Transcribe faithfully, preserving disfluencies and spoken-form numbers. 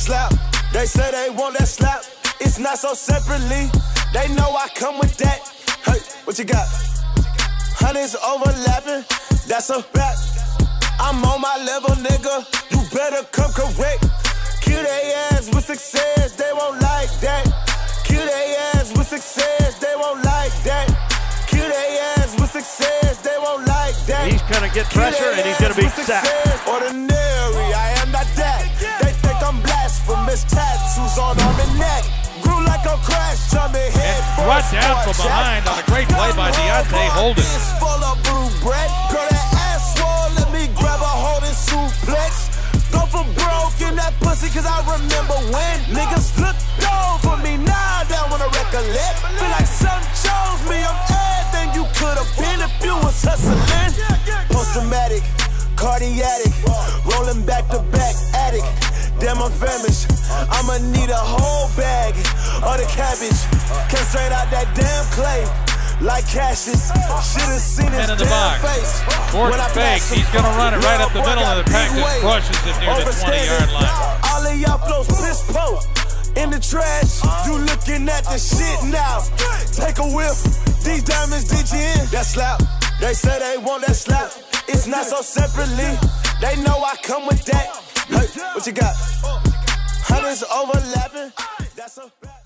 slap. They say they want that slap. It's not so separately. They know I come with that. Hey, what you got? Hundreds overlapping. That's a fact. I'm on my level, nigga. You better come correct. Kill they ass with success. They won't like that. Kill they ass with success. They won't like that. Kill they ass with success. They won't like that. He's gonna get pressure and he's gonna be sacked. Ordinary, I am not that. They think I'm blasphemous. Tattoos on arm and neck. Grew like a crash, jumping head. And brought down from behind on a great play by Deonte Holden. Full of blue bread. Girl, that ass swole. Let me grab a Holden suplex. Go for broke in that pussy, cause I remember when niggas looked over me. Now they wanna recollect. Feel like some chose me. I'm everything you could've been if you was hustling. Post-traumatic, cardiac, rolling back to back, addict. Damn, I'm famished. I'ma need a whole bag of the cabbage. Came straight out that damn clay. Like Cassius, should've seen his damn face. Fourth fake, he's gonna run it right up the middle of the pack, just crushes it near the twenty yard line. All of y'all flows piss post in the trash. You looking at the shit now. Take a whiff, these diamonds did you in? That slap, they say they want that slap. It's not so separately, they know I come with that. Hey, what you got? Hundreds overlapping, that's a